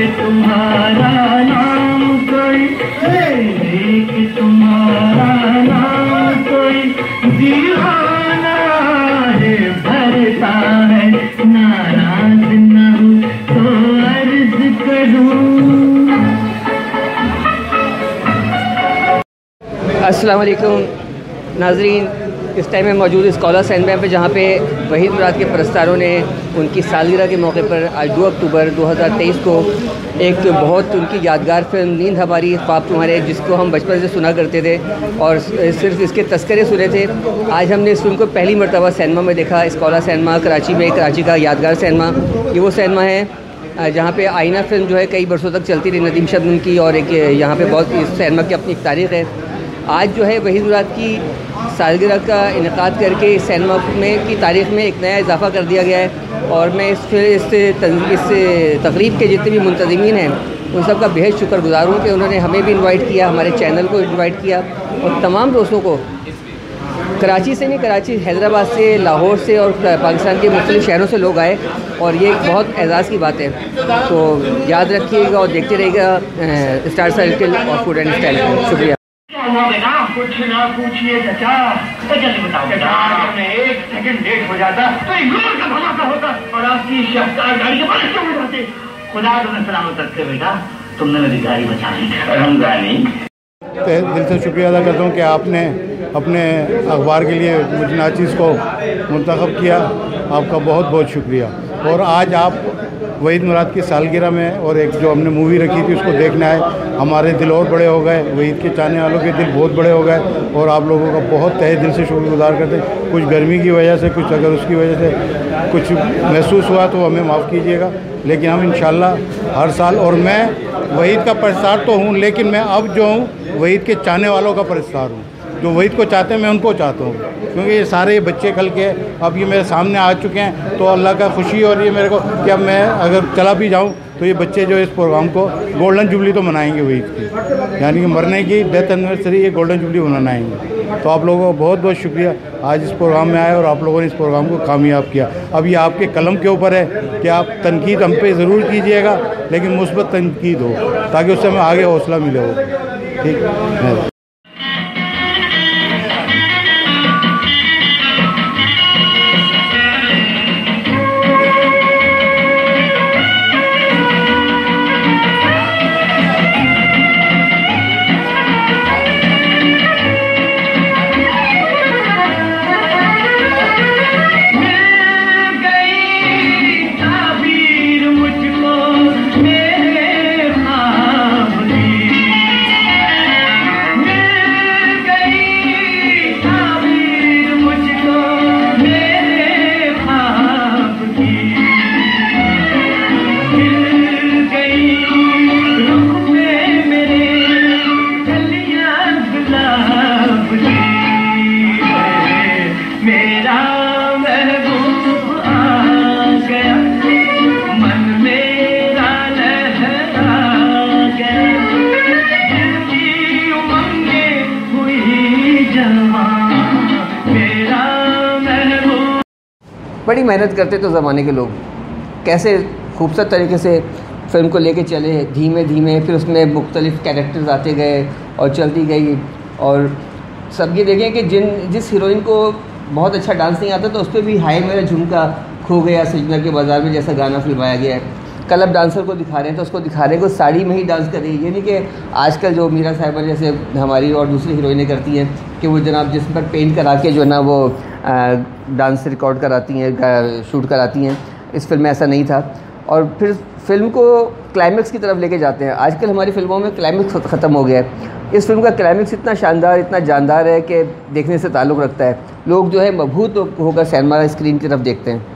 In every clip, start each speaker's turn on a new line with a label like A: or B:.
A: तुम्हारा नाम कोई, लेके तुम्हारा नाम कोई दीवाना है, भरता है नाराज न हो तो अर्ज करूं।
B: अस्सलाम वालेकुम नाजरीन, इस टाइम में मौजूद स्कॉलर सैनमा पे, जहाँ पे वहीद मुराद के परस्तारों ने उनकी सालगिरह के मौके पर आज 2 अक्टूबर 2023 को एक बहुत उनकी यादगार फिल्म नींद हमारी ख्वाब तुम्हारे, जिसको हम बचपन से सुना करते थे और सिर्फ इसके तस्करे सुने थे, आज हमने इस फिल्म को पहली मरतबा सैनमा में देखा। स्कॉलर सैनमा कराची में, कराची का यादगार सैनमा, ये वो सैनमा है जहाँ पे आईना फिल्म जो है कई बरसों तक चलती रही नदीम शबनम की, और एक यहाँ पे बहुत इस सैनमा की अपनी एक तारीख़ है। आज जो है वहीद मुराद की सालगिरह का इनेकाद करके इस सैनमा में की तारीख़ में एक नया इजाफ़ा कर दिया गया है, और मैं इस तकरीब के जितने भी मुंतज़मीन हैं उन सब का बेहद शुक्रगुज़ार हूँ कि उन्होंने हमें भी इनवाइट किया, हमारे चैनल को इनवाइट किया, और तमाम दोस्तों को कराची से नहीं, कराची, हैदराबाद से, लाहौर से और पाकिस्तान के मुख्तलिफ शहरों से लोग आए, और ये एक बहुत एजाज़ की बात है। तो याद रखिएगा और देखते रहिएगा स्टार सर्किल और फूड एंड स्टाइल। शुक्रिया।
A: बेटा कुछ ना पूछिए चाचा, जल्दी बताओ चाचा, मैं 1 सेकंड लेट हो जाता तो इग्नोर का धमाका होता और आपकी शफ्तार गाड़ी के बड़े क्यों हो जाते। खुदा तुम्हें सलामत रखे बेटा, तुमने मेरी गाड़ी बचा ली।
C: दिल से शुक्रिया अदा करता हूँ कि आपने अपने अखबार के लिए मुझ नाचिज़ को मुंतखब किया, आपका बहुत बहुत शुक्रिया। और आज आप वहीद मुराद की सालगिरह में और एक जो हमने मूवी रखी थी उसको देखने आए, हमारे दिल और बड़े हो गए, वहीद के चाहने वालों के दिल बहुत बड़े हो गए, और आप लोगों का बहुत तहे दिल से शुक्रगुजार करते हैं। कुछ गर्मी की वजह से, कुछ अगर उसकी वजह से कुछ महसूस हुआ तो हमें माफ़ कीजिएगा, लेकिन हम इंशाल्लाह हर साल, और मैं वहीद का परस्तार तो हूँ, लेकिन मैं अब जो हूँ वहीद के चाहने वालों का परस्तार हूँ। जो वहीद को चाहते हैं मैं उनको चाहता हूँ, क्योंकि ये सारे बच्चे कल के अब ये मेरे सामने आ चुके हैं, तो अल्लाह का खुशी हो रही है मेरे को कि अब मैं अगर चला भी जाऊँ तो ये बच्चे जो इस प्रोग्राम को गोल्डन जुबली तो मनाएंगे वहीद की, यानी कि मरने की डेथ एनिवर्सरी, ये गोल्डन जुबली मनाएंगे। तो आप लोगों को बहुत बहुत शुक्रिया, आज इस प्रोग्राम में आए और आप लोगों ने इस प्रोग्राम को कामयाब किया। अब ये आपके कलम के ऊपर है कि आप तनकीद हम पे ज़रूर कीजिएगा, लेकिन मुस्बत तनकीद हो, ताकि उससे हमें आगे हौसला मिले हो। ठीक।
B: बड़ी मेहनत करते तो ज़माने के लोग, कैसे खूबसूरत तरीके से फ़िल्म को लेके चले, धीमे धीमे, फिर उसमें मुख्तलिफ़ कैरेक्टर्स आते गए और चलती गई। और सब ये देखें कि जिस हीरोइन को बहुत अच्छा डांस नहीं आता तो उस पर भी हाय मेरा झुमका खो गया सजना के बाज़ार में जैसा गाना फिल्माया गया है। कल अब डांसर को दिखा रहे हैं तो उसको दिखा रहे हैं कि साड़ी में ही डांस कर रही है, ये नहीं कि आजकल जो मीरा साहिबा जैसे हमारी और दूसरी हीरोइनें करती हैं कि वो जनाब जिस पर पेंट करा के जो है ना वो डांस रिकॉर्ड कराती हैं, शूट कराती हैं। इस फिल्म में ऐसा नहीं था, और फिर फिल्म को क्लाइमेक्स की तरफ लेके जाते हैं। आजकल हमारी फिल्मों में क्लाइमेक्स ख़त्म हो गया है। इस फिल्म का क्लाइमेक्स इतना शानदार, इतना जानदार है कि देखने से ताल्लुक़ रखता है। लोग जो है मबहूत होकर सिनेमा स्क्रीन की तरफ देखते हैं।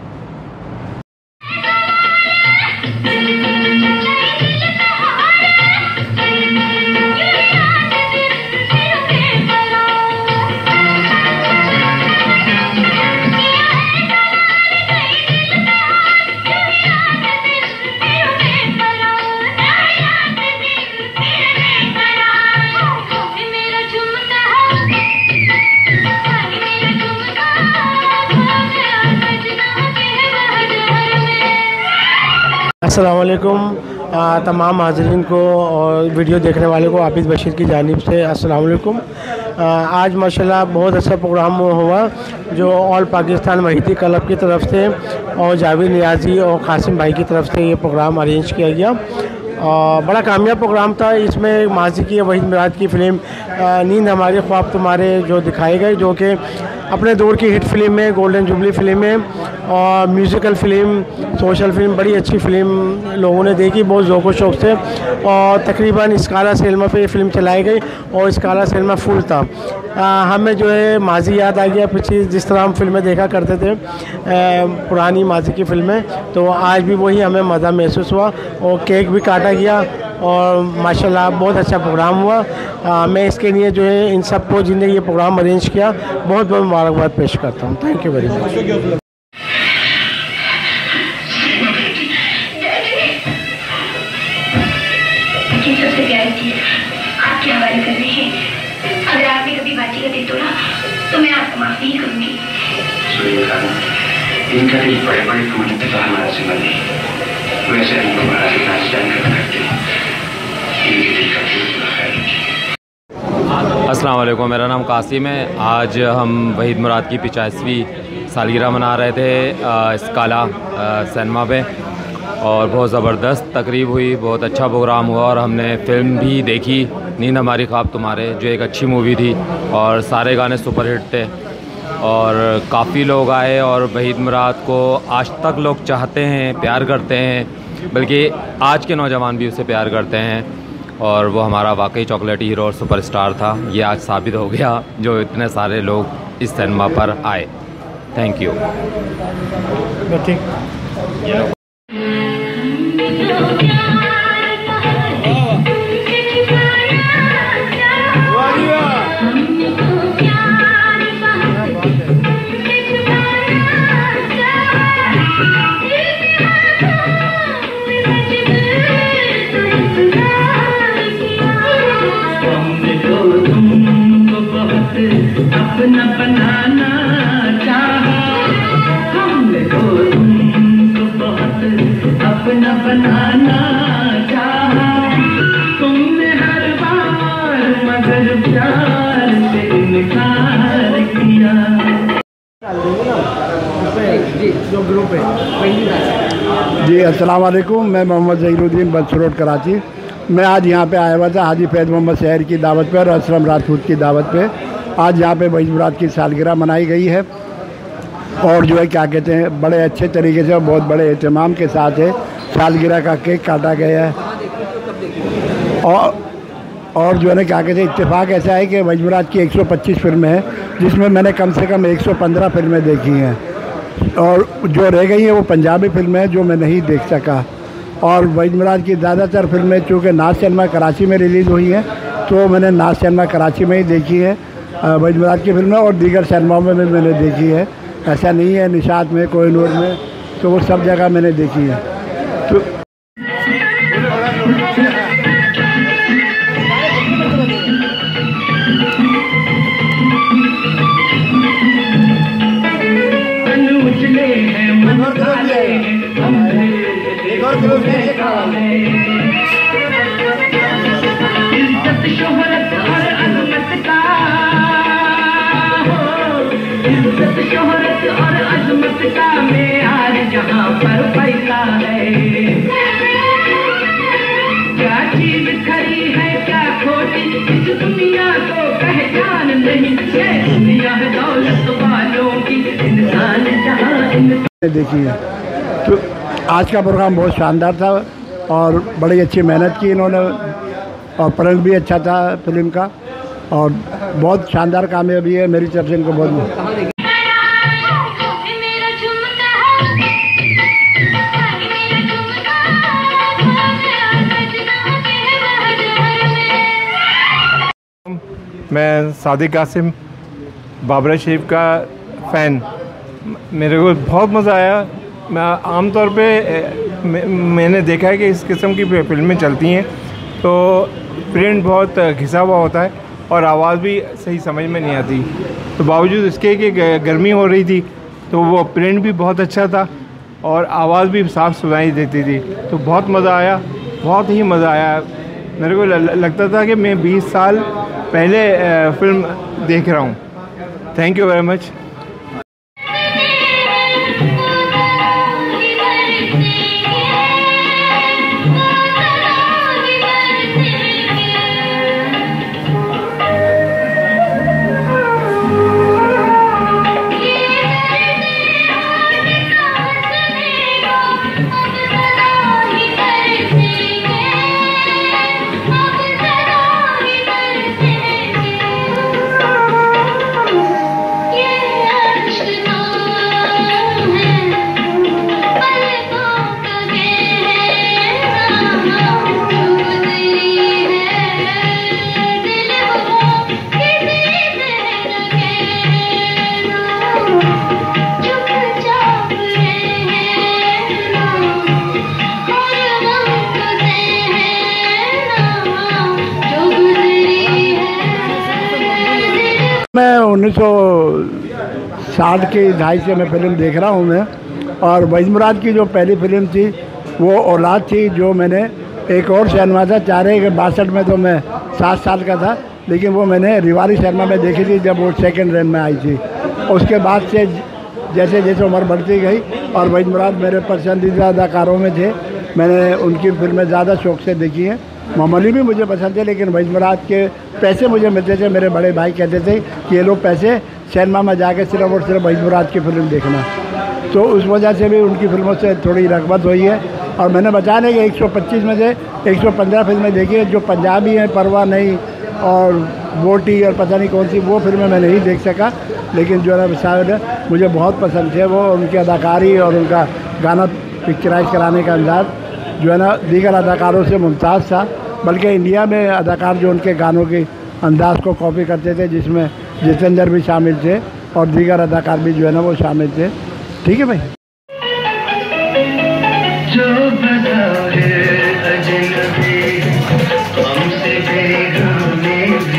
D: अस्सलाम वालेकुम। तमाम हाज़रीन को और वीडियो देखने वाले को आबिद बशीर की जानिब से अस्सलाम वालेकुम। आज माशाल्लाह बहुत अच्छा प्रोग्राम हुआ जो ऑल पाकिस्तान वहीदी क्लब की तरफ से और जावेद नियाज़ी और कासिम भाई की तरफ से ये प्रोग्राम अरेंज किया गया। बड़ा कामयाब प्रोग्राम था। इसमें माजी की वहीद मुराद की फ़िल्म नींद हमारे ख्वाब तुम्हारे जो दिखाए गए, जो कि अपने दौर की हिट फिल्म है, गोल्डन जुबली फिल्म है और म्यूज़िकल फ़िल्म, सोशल फिल्म, बड़ी अच्छी फ़िल्म लोगों ने देखी बहुत ज़ौक़ व शौक़ से। और तकरीबन स्काला सिनेमा पे ये फ़िल्म चलाई गई और स्काला सिनेमा फुल था। हमें जो है माजी याद आ गया, पिछली जिस तरह हम फिल्में देखा करते थे पुरानी माजी की फ़िल्में, तो आज भी वही हमें मज़ा महसूस हुआ और केक भी काटा गया और माशाल्लाह बहुत अच्छा प्रोग्राम हुआ। मैं इसके लिए जो है इन सबको जिनने ये प्रोग्राम अरेंज किया बहुत बहुत मुबारकबाद पेश करता हूँ। Thank you very much.
E: सबसे प्यारी चीज आपके हवाले करने हैं। अगर आपने कभी बाची का दिल तोड़ा तो मैं आपको माफ नहीं करूंगी।
F: इनका दिल बड़े बड़े टूटते तो हमारा सिमर नहीं, वैसे हमको बड़ा इतना जान कर करते इनके दिल का
G: अस्सलाम वालेकुम, मेरा नाम कासिम है। आज हम वहीद मुराद की 50वीं सालगिरह मना रहे थे स्काला सिनेमा पे और बहुत ज़बरदस्त तकरीब हुई, बहुत अच्छा प्रोग्राम हुआ और हमने फ़िल्म भी देखी नींद हमारी ख्वाब तुम्हारे, जो एक अच्छी मूवी थी और सारे गाने सुपरहिट थे और काफ़ी लोग आए और वहीद मुराद को आज तक लोग चाहते हैं, प्यार करते हैं, बल्कि आज के नौजवान भी उसे प्यार करते हैं और वो हमारा वाकई चॉकलेटी हीरो और सुपरस्टार था। ये आज साबित हो गया जो इतने सारे लोग इस सिनेमा पर आए। Thank you.
H: अपना बनाना चाहा, हमने तो तुमको बहुत अपना बनाना चाहा, तुमने हर बार मगर प्यार से इनकार किया।
D: जो ग्रुप है
C: जी अस्सलाम वालेकुम, मैं मोहम्मद ज़हीरुद्दीन बंस रोड कराची। मैं आज यहाँ पे आया हुआ था हाजी फैज़ मोहम्मद शहर की दावत पे और असलम राजपूत की दावत पे। आज यहाँ पे वहीद मुराद की सालगिरह मनाई गई है और जो है क्या कहते हैं बड़े अच्छे तरीके से और बहुत बड़े एहतमाम के साथ है सालगिरह का केक काटा गया है। और जो है ना क्या कहते हैं इत्तेफाक ऐसा है कि वहीद मुराद की 125 फिल्में हैं जिसमें मैंने कम से कम 115 फिल्में देखी हैं और जो रह गई हैं वो पंजाबी फिल्में हैं जो मैं नहीं देख सका। और वहीद मुराद की ज़्यादातर फिल्में चूँकि नाज सिनेमा कराची में रिलीज़ हुई हैं तो मैंने नाज सिनेमा कराची में ही देखी है वहीद मुराद की फिल्में और दीगर सिनेमाओं में भी मैंने देखी है। ऐसा नहीं है निशात में, कोहिनूर में, तो वो सब जगह मैंने देखी है। तो
H: इज्जत शोहरत और अजमत का इज्जत शोहरत और अजमत का मेयार जहाँ पर पैसा है। क्या चीज खरी है क्या खोटी इस दुनिया को पहचान नहीं, ये दुनिया है दौलत वालों की, इंसान जहाँ
C: देखी है। तो आज का प्रोग्राम बहुत शानदार था और बड़ी अच्छी मेहनत की इन्होंने और प्रिंट भी अच्छा था फिल्म का और बहुत शानदार कामयाबी है। मेरी तरफ से इनको बहुत
I: मैं सादिक कासिम बाबरा शरीफ का फ़ैन, मेरे को बहुत मज़ा आया। मैं आमतौर पे मैंने देखा है कि इस किस्म की फिल्में चलती हैं तो प्रिंट बहुत घिसा हुआ होता है और आवाज़ भी सही समझ में नहीं आती, तो बावजूद इसके कि गर्मी हो रही थी तो वो प्रिंट भी बहुत अच्छा था और आवाज़ भी साफ़ सुनाई देती थी, तो बहुत मज़ा आया। बहुत ही मज़ा आया। मेरे को लगता था कि मैं 20 साल पहले फ़िल्म देख रहा हूँ। Thank you very much.
D: मैं 1960 के दहाई से मैं फ़िल्म देख रहा हूँ मैं। और वहीद मुराद की जो पहली फ़िल्म थी वो औलाद थी, जो मैंने एक और सिनेमा था 62 में, तो मैं 7 साल का था, लेकिन वो मैंने रिवारी सिनेमा में देखी थी जब वो सेकंड रन में आई थी। उसके बाद से जैसे जैसे उम्र बढ़ती गई और वहीद मुराद मेरे पसंदीदा अदाकारों में थे, मैंने उनकी फिल्में ज़्यादा शौक़ से देखी हैं। मोहम्मद अली भी मुझे पसंद थे, लेकिन वहीद मुराद के पैसे मुझे मिलते थे। मेरे बड़े भाई कहते थे कि ये लोग पैसे सिनेमा में जाके सिर्फ और सिर्फ वहीद मुराद की फ़िल्म देखना, तो उस वजह से भी उनकी फ़िल्मों से थोड़ी रग़बत हुई है। और मैंने बताने कि 125 में से 115 फिल्में देखी है, जो पंजाबी हैं, परवाह नहीं और बोटी और पता नहीं कौन सी, वो फिल्में मैं नहीं देख सका, लेकिन जो है ना मुझे बहुत पसंद थे वो। उनकी अदाकारी और उनका गाना पिक्चराइज कराने का अंदाज़ जो है ना दीगर अदाकारों से मुमताज़ था। बल्कि इंडिया में अदाकार जो उनके गानों के अंदाज़ को कॉपी करते थे, जिसमें जितेंद्र भी शामिल थे और दीगर अदाकार भी जो है ना वो शामिल थे। ठीक है भाई।
H: जो बजाए अजनबी हमसे बेगाने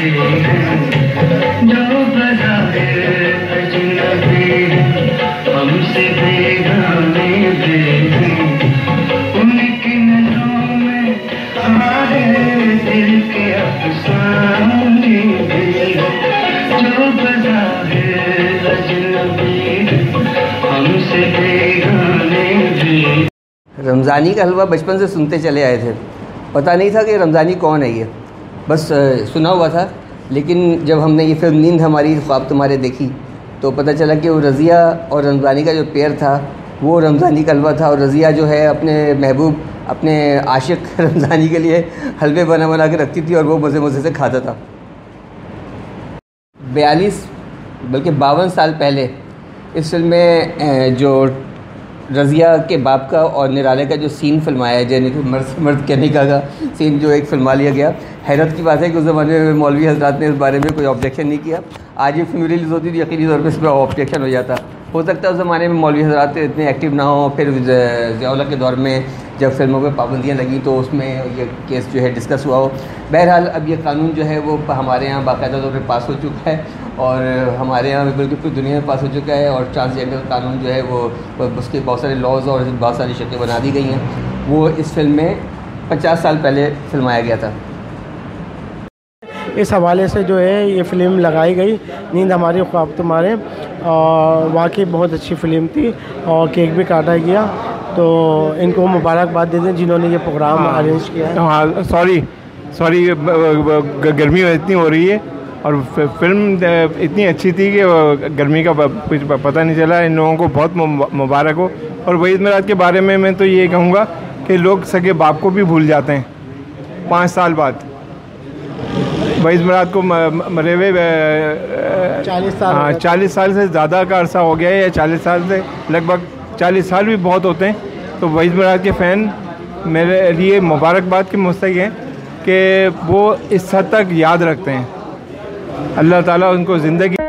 H: जो बजाए अजनबी हमसे बेगाने उनकी नजरों में हमारे दिल के अफसाने जो बजाए अजनबी हमसे बेगाने।
B: रमज़ानी का हलवा बचपन से सुनते चले आए थे, पता नहीं था कि रमज़ानी कौन है ये, बस सुना हुआ था। लेकिन जब हमने ये फिल्म नींद हमारी ख्वाब तुम्हारे देखी तो पता चला कि वो रज़िया और रमज़ानी का जो पेयर था वो रमज़ानी का हलवा था। और रज़िया जो है अपने महबूब, अपने आशिक रमज़ानी के लिए हलवे बना के रखती थी और वो मज़े मज़े से खाता था। 42 बल्कि 52 साल पहले इस फिल्म में जो रज़िया के बाप का और निराले का जो सीन फिल्माया है, यानी कि मर्द कहने का सीन जो एक फिल्मा लिया गया। हैरत की बात है कि उस ज़माने में मौलवी हज़रात ने इस बारे में कोई ऑब्जेक्शन नहीं किया। आज ये फिल्म रिलीज़ होती थी यकीनी तौर पर इस पर ऑब्जेक्शन हो जाता। हो सकता है उस ज़माने में मौलवी हज़रात इतने एक्टिव ना हो, फिर ज़िया-उल-हक़ के दौर में जब फिल्मों पर पाबंदियाँ लगी तो उसमें ये केस जो है डिस्कस हुआ हो। बहरहाल अब ये कानून जो है वो हमारे यहाँ बाकायदा तौर पर पास हो चुका है और हमारे यहाँ बिल्कुल पूरी दुनिया में पास हो चुका है। और ट्रांसजेंडर कानून जो है वो उसके बहुत सारे लॉज और बहुत सारी शक्लें बना दी गई हैं। वो इस फिल्म में 50 साल पहले फिल्माया गया था।
D: इस हवाले से जो है ये फ़िल्म लगाई गई नींद हमारी ख्वाब तुम्हारे, और वाकई बहुत अच्छी फ़िल्म थी और केक भी काटा गया। तो इनको मुबारकबाद दे दें जिन्होंने ये प्रोग्राम अरेंज किया है।
I: हाँ सॉरी गर्मी इतनी हो रही है और फिल्म इतनी अच्छी थी कि गर्मी का कुछ पता नहीं चला। इन लोगों को बहुत मुबारक हो। और वहीद मुराद के बारे में मैं तो ये कहूँगा कि लोग सगे बाप को भी भूल जाते हैं 5 साल बाद। वहीद मुराद को मरे हुए 40 साल से ज़्यादा का अरसा हो गया है, या 40 साल से लगभग 40 साल भी बहुत होते हैं। तो वहीद मुराद के फ़ैन मेरे लिए मुबारकबाद के मुस्तहिक़ हैं कि वो इस हद तक याद रखते हैं। अल्लाह ताला उनको ज़िंदगी